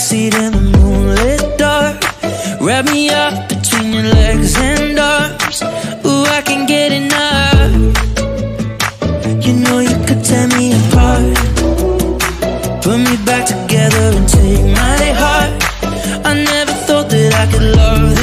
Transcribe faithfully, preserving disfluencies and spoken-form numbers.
backseat in the moonlit dark. Wrap me up between your legs and arms. Ooh, I can't get enough. You know you could tear me apart, put me back together and take my heart. I never thought that I could love